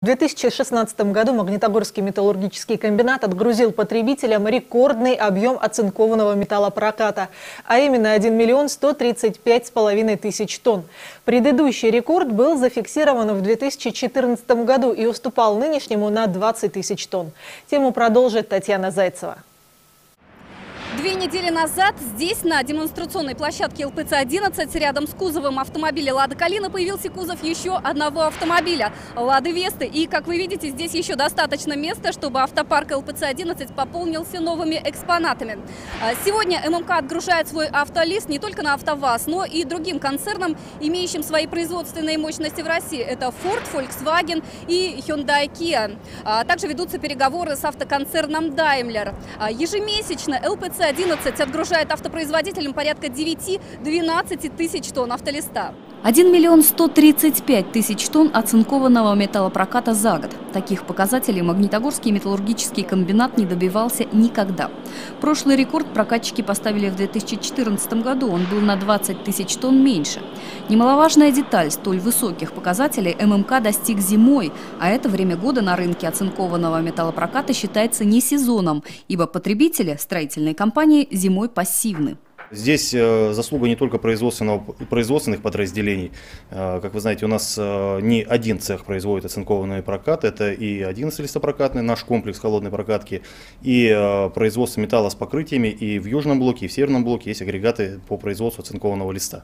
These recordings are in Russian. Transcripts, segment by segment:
В 2016 году Магнитогорский металлургический комбинат отгрузил потребителям рекордный объем оцинкованного металлопроката, а именно 1 135,5 тысяч тонн. Предыдущий рекорд был зафиксирован в 2014 году и уступал нынешнему на 20 тысяч тонн. Тему продолжит Татьяна Зайцева. 2 недели назад здесь, на демонстрационной площадке ЛПЦ-11, рядом с кузовом автомобиля «Лада Калина» появился кузов еще одного автомобиля – «Лады Весты». И, как вы видите, здесь еще достаточно места, чтобы автопарк ЛПЦ-11 пополнился новыми экспонатами. Сегодня ММК отгружает свой автолист не только на АвтоВАЗ, но и другим концернам, имеющим свои производственные мощности в России. Это Ford, Volkswagen и Hyundai Kia. Также ведутся переговоры с автоконцерном Daimler. Ежемесячно ЛПЦ-11 отгружает автопроизводителям порядка 9-12 тысяч тонн автолиста. 1 135 000 тонн оцинкованного металлопроката за год. Таких показателей Магнитогорский металлургический комбинат не добивался никогда. Прошлый рекорд прокатчики поставили в 2014 году. Он был на 20 000 тонн меньше. Немаловажная деталь: столь высоких показателей ММК достиг зимой, а это время года на рынке оцинкованного металлопроката считается не сезоном, ибо потребители, строительные компании, зимой пассивны. Здесь заслуга не только производственных подразделений. Как вы знаете, у нас не один цех производит оцинкованный прокат. Это и 11 листопрокатный, наш комплекс холодной прокатки, и производство металла с покрытиями. И в южном блоке, и в северном блоке есть агрегаты по производству оцинкованного листа.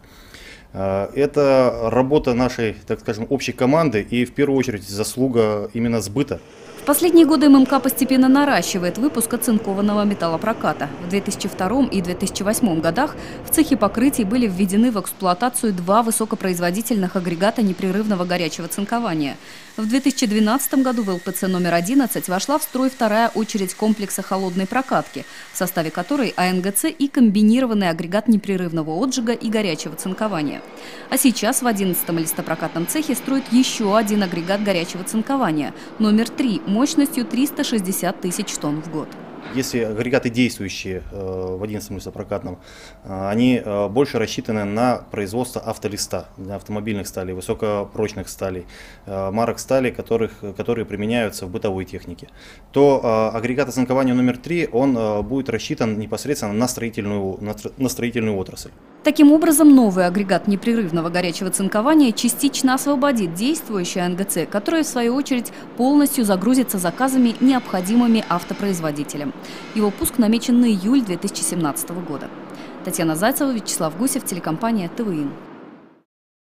Это работа нашей, так скажем, общей команды и в первую очередь заслуга именно сбыта. В последние годы ММК постепенно наращивает выпуск оцинкованного металлопроката. В 2002 и 2008 годах в цехе покрытий были введены в эксплуатацию 2 высокопроизводительных агрегата непрерывного горячего цинкования. В 2012 году в ЛПЦ номер 11 вошла в строй вторая очередь комплекса холодной прокатки, в составе которой АНГЦ и комбинированный агрегат непрерывного отжига и горячего цинкования. А сейчас в 11-м листопрокатном цехе строят еще один агрегат горячего цинкования, номер 3, мощностью 360 000 тонн в год. Если агрегаты действующие в 11-м листопрокатном, они больше рассчитаны на производство автолиста, для автомобильных сталей, высокопрочных сталей, марок стали, которые применяются в бытовой технике, то агрегат оцинкования номер 3, он будет рассчитан непосредственно на строительную отрасль. Таким образом, новый агрегат непрерывного горячего цинкования частично освободит действующий АНГЦ, который, в свою очередь, полностью загрузится заказами, необходимыми автопроизводителям. Его пуск намечен на июль 2017 года. Татьяна Зайцева, Вячеслав Гусев, телекомпания ТВИН.